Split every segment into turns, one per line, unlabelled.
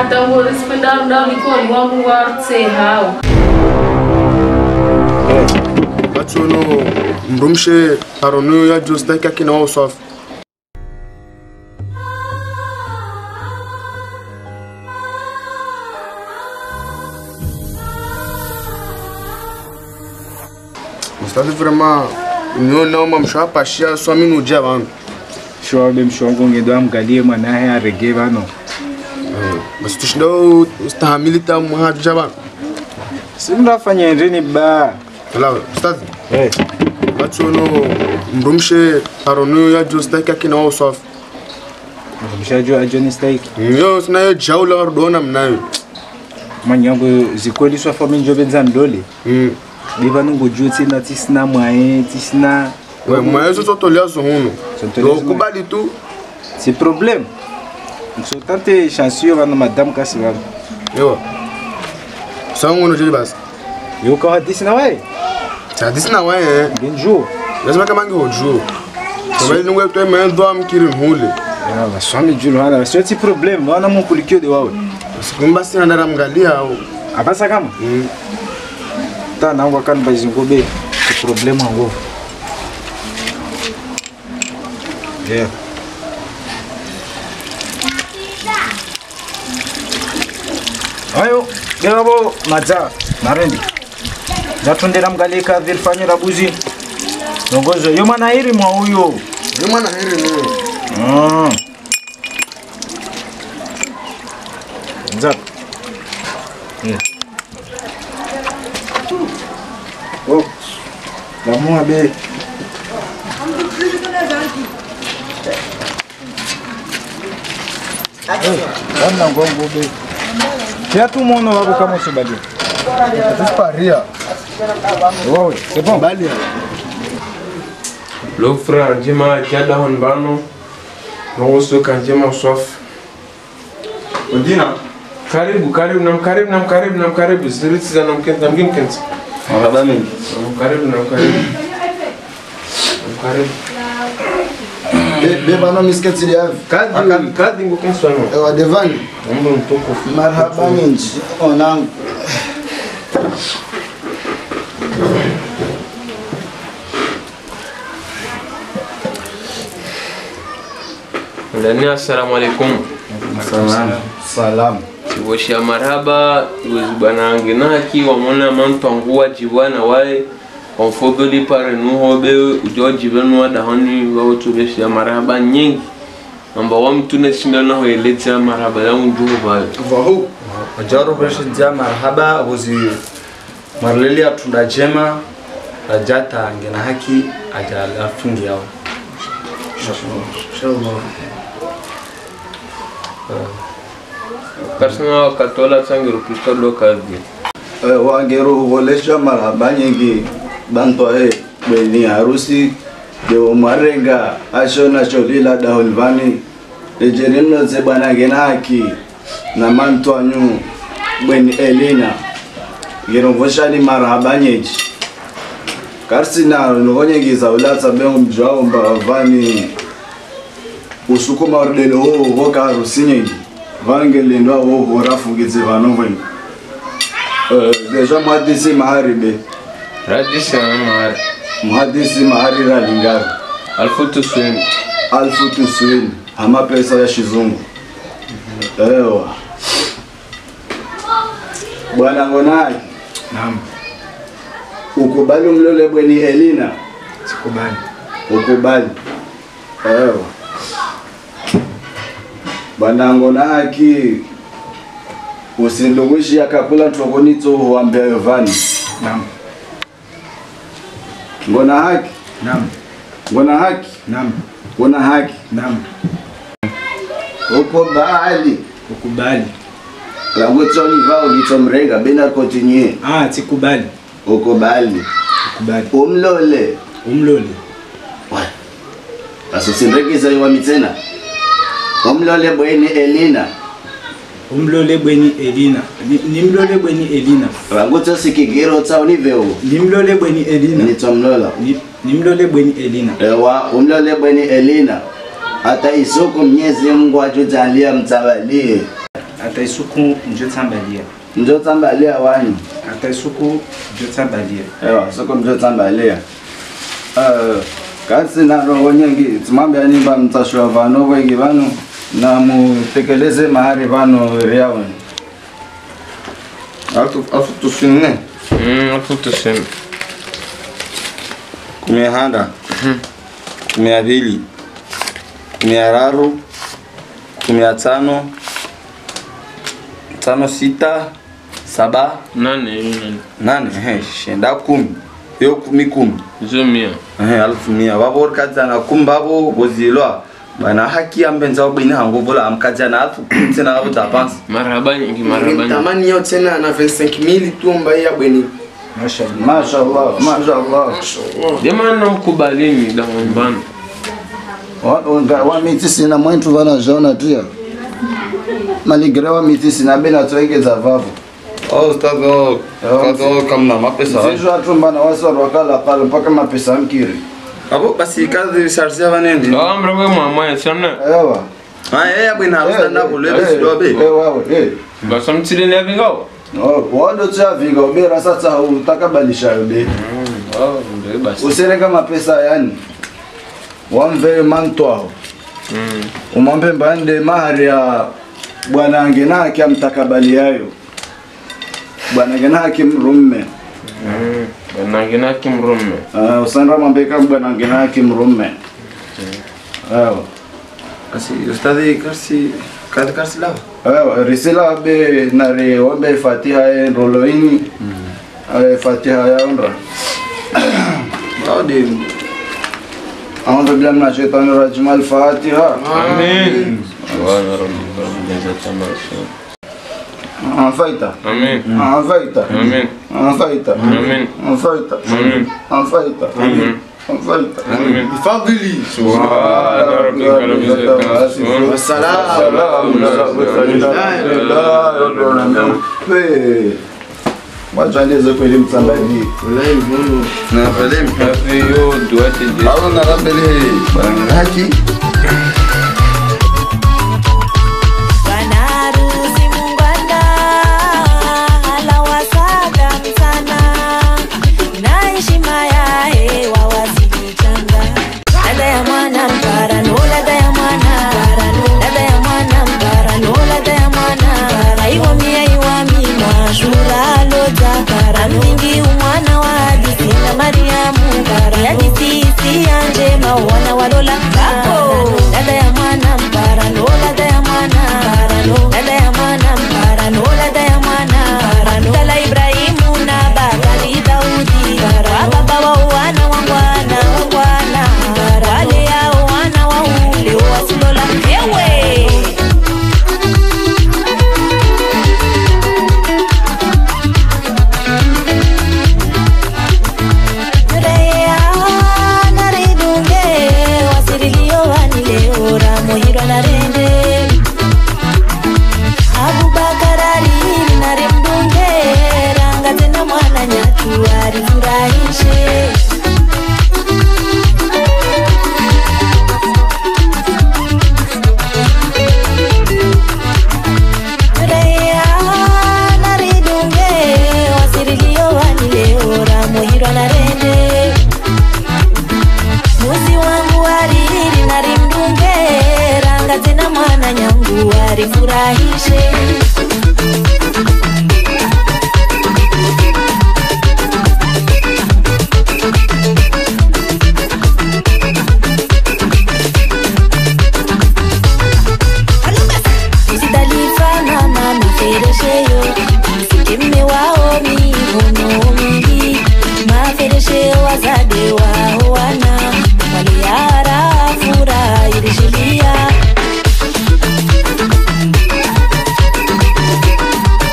tangu spenda ndio liko wangu warte hao.
Batuno mrumshe aronu ya justa kina wao safi. Ustadi vraiment nous non mam shapa shia so minu jaban.
Shwa bem shongo ngedo amgalie mwana haya rege bano.
Mas tushndo ustahamilita muhad jaban.
Simra fanya ndini ba.
Ala ustadi. Batuno mrumshe aronu ya justa kina wao safi.
Mshajo ajoni stake.
Yo sina jaula ardona mnayo.
Manyango zikoli swa fami njobe nzandole. Biva nungo juti na tisna mwae tisna.
Ouais, moi je suis tolia zono. Donc kubali tu.
C'est problème. So tante chanceux va madame Kasiva.
Yo. Sango no jibas.
Yo ka tisna wai.
Ça tisna wai
Benjo.
Lazima kama ngi hojo. Kwa nini ngwe tu mais ndo amkiri mhule.
Ah, va swami julo hana. C'est un problème. Wana mon kulikio de wawe.
Sikumba sina ndara mgalia au.
Abasa kama? Ta nangwa kan bazingobe. C'est problème ngo. Yeah. Ayo, gerabo maza narendi. Zatundera mgalika vilfanyira buzi. Nongozo yo mana hiri mwa huyo.
Yo mana hiri no.
Nzap. Oh. Lamu abe. Wana ngongo be. Kia tu mono wako kama usibali.
Disparia.
Oh, c'est bon.
Balia.
Le frère Jima Jada Honbano. Non so kan Jima sof. Odina. Karibu karibu. Siriti za namkenta mgimkenta.
Marhabani.
Karibu.
Beba na misketi ya
Kadi ngo kenso no.
Ewa devani.
Ndo mtoko.
Marhabani nji. Onangu.
Ndani assalamu alaikum.
Salam.
Woshia marhaba wezibana ngenaki wamona mantu angua jibwana wae konfobeli pare nuhobe ujoji benu da hani wa tubeshi marhaba nyingi amba wa mtune sindana ho eleta marhaba ya unjuho ba
vahu ajaro beshi dia marhaba wozi marleli atunda jema rajata ngena haki ajala fungi yao
Inshallah.
Persona katola sangiru pistolo kazi
Wangeru wolesha marhaba nyingi bantu beni harusi de umarenga ashona cholila dahulvani ejerino ze bwana genaki na mantu anyu beni Elina ngero voshani marhaba nyingi karsina ngonye giza ulatsa bengu mjao mbavani usukuma ordelo ho ka harusi nyingi vangeli ndo ho rafugize vanoveni deja muhadisi maharibe
radisha mahari
muhadisi mahari ralingaru alfu tuswini hama pesa ya shizungu ewa bwana ngonaki
Naam.
ukubali umlole bweni Elina
Sikubali.
ukubali ewa bwana ngonaki usindugushi akakula trogonito huambia Yovani.
Naam.
Ngona haki?
Naam.
Ngona haki?
Naam.
Ngona haki?
Naam.
Ukubali.
Ukubali.
Langu tsoni vao litomrega bena continue.
Sikubali.
Ukubali.
Ukubali.
Umlole.
Umlole.
Wa. Asusinregiza iwa mitena. Umlole bweni Elina.
Umlole bweni Elina. Nimlole bweni Elina.
Langu tsosi kigero tsao ni veo.
Nimlole bweni Elina.
Nitomlola.
Nimlole bweni Elina.
Ewa umlole bweni Elina. Hata isoko Mwenyezi Mungu atujalia mtawalie.
Hata isuku njo tsambalia.
Njo tsambalia wanyu.
Hata isuku njo tsambalia.
Ewa, soko njo tsambalia. Kasi na roho nyingi tsimambe animba mtashwa vano wengi vano na mutekeleze mahari vano riawan.
Alfu tusine.
Alfu tusine.
Kumia handa. Kumia vili. Kumia raru. Kumia tano. Tano sita. Saba. Nane. Shenda 10. Yo 10.
Zomia.
Alfu mia. Wabor kazana kumbabo bozilwa. Bana haki ambenza bina hango bola amkazana alfu tena abo tapansi.
Marhaba nyingi marhaba.
Tamani yo tena na 25000 tu mbai ya bweni.
Mashallah.
Demana mkubalini da mbano.
Wa mitisi na mwentu vana jona tia. Maligre wa mitisi na bena tuengeza vavu.
Ustado kamna mapesa.
Sisi atumba na wasa wakala pale mpaka mapesa mkiri.
Abo basi kazi sharsia vanendi.
Mrwe mama sana.
Ewa.
Ya bwina harusa na bulebe sidobe.
Ewa.
Basa mtile ne vingo.
Wado cha vinga ubera sasa utakabalisha yobe.
Ndio basi.
Usereka mapesa yani. Wamve mantwao. Umambe mbande mahari ya bwana angena kiamtakabali yayo. Bwana angena kimrumme.
Bwana angena kimrumme.
Usandra mambeka bwana angena kimrumme.
Kasi ustadi kasi la.
Risila be nare wambe Fatiha roloini. Fatiha ya ondra.
Adi
أعوذ بالله من الشيطان الرجيم الفاتحة.
آمين. سبحان ربك رب العزة عما يصفون.
فايتة.
آمين.
فايتة.
آمين.
فايتة.
آمين.
فايتة.
آمين.
فايتة.
آمين.
فايتة.
آمين.
بفضلي
سبحان ربك رب العزة عما يصفون.
والسلام
Wajalize kweli mtambali.
wallahi mbona
na falem.
Kazi yo duati je.
Alo na rabele bana haki.
Amningi umwana wa hadithi na Mariamu hadithi si anje mawana walola dada ya mwana mparano dada ya mwana dada ya mwana mparano dada ya mwana dala Ibrahimu na Bakari Daudi baba wa wana wangwana wale yao wana wa ule wasilola ewe furahishe Sidalifa na mama feresheyo Sikime wao mihono mingi Maferesheyo wazade wao wana Waliara fura irishilia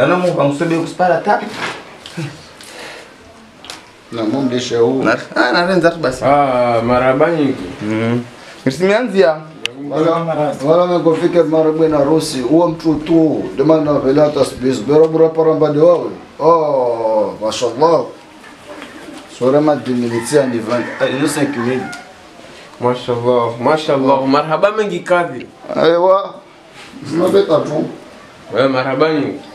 Ana mu bangsobe kuspara ta.
Na mumdishe huu.
Na renza basi.
Marhaba nyingi.
Nisimianzia.
Wala mekofike marabwe na rusi huo mtu tu dema na vela tasbis berabura paramba de wawe. Oh, mashallah. Sura madimilitia ni 5
Mashallah. Marhaba mengi kadhi.
Aywa. Mabeta tu.
Marhaba nyingi.